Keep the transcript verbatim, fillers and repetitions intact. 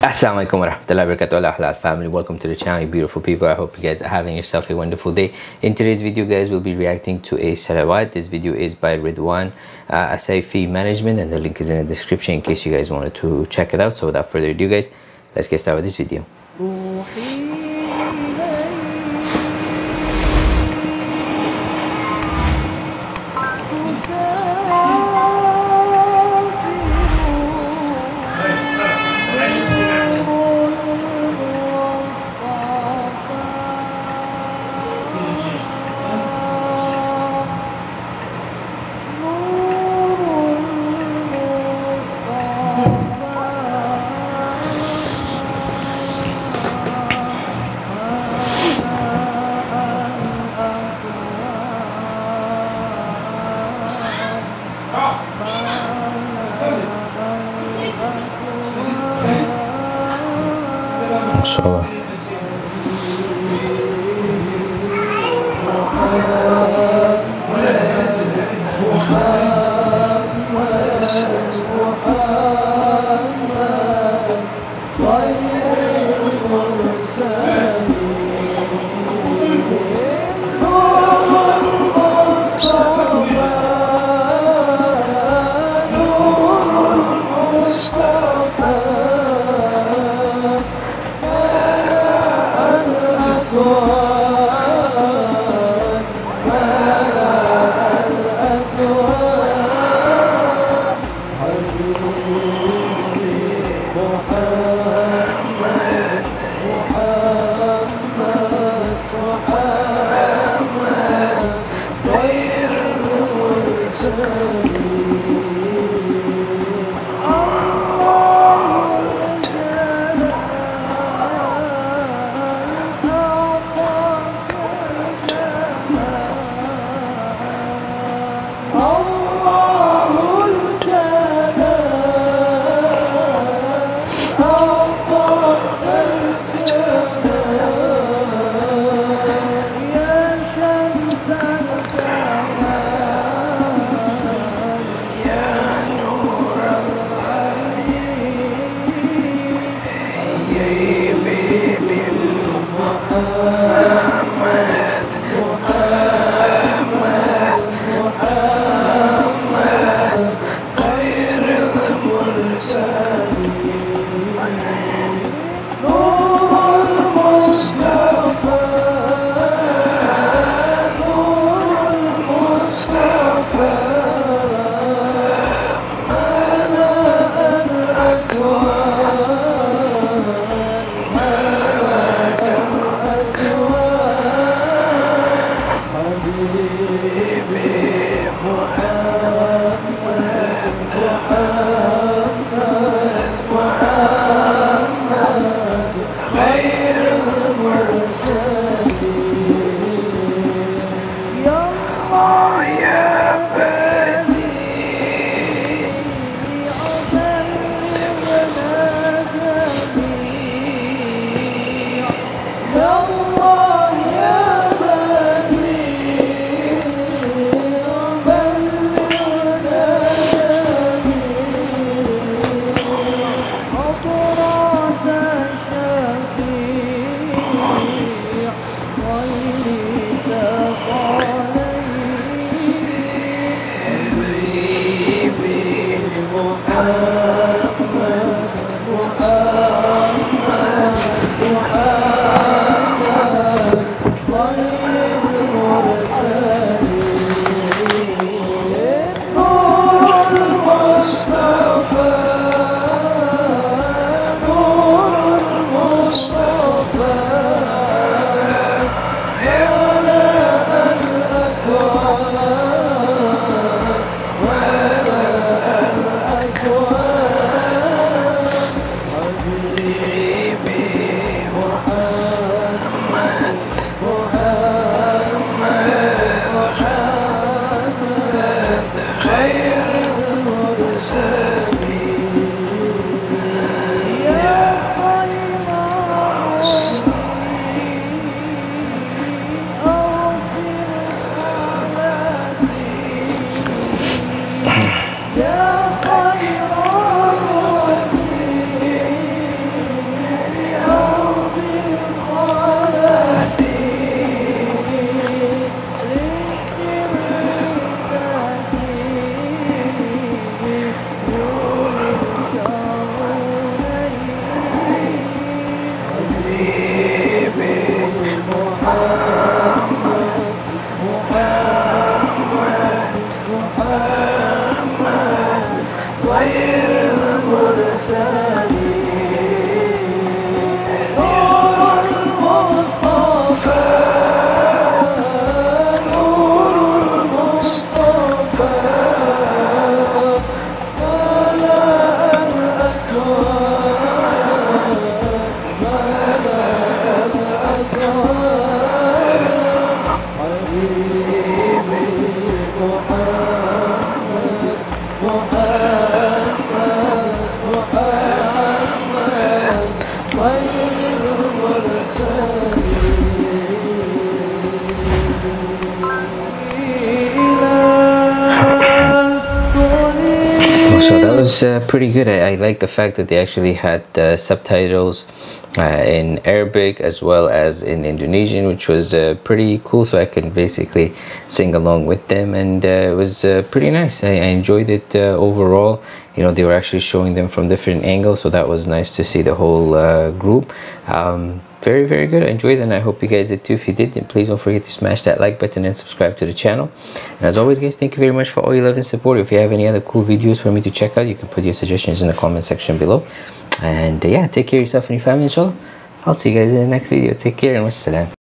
Assalamualaikum warahmatullahi wabarakatuh. Halal family, welcome to the channel, you beautiful people. I hope you guys are having yourself a wonderful day. In today's video guys, we'll be reacting to a salawat. This video is by Ridwan uh, Asaifi Management, and the link is in the description in case you guys wanted to check it out. So without further ado guys, let's get started with this video. Mashallah. That was uh, pretty good. I, I like the fact that they actually had uh, subtitles uh, in Arabic as well as in Indonesian, which was uh, pretty cool, so I could basically sing along with them, and uh, it was uh, pretty nice. I, I enjoyed it uh, overall. You know, they were actually showing them from different angles, so that was nice to see the whole uh, group. Um, very very good. I enjoyed it, and I hope you guys did too. If you did, then please don't forget to smash that like button and subscribe to the channel. And as always guys, thank you very much for all your love and support. If you have any other cool videos for me to check out, you can put your suggestions in the comment section below. And uh, yeah, take care of yourself and your family, inshallah. I'll see you guys in the next video. Take care and wassalam.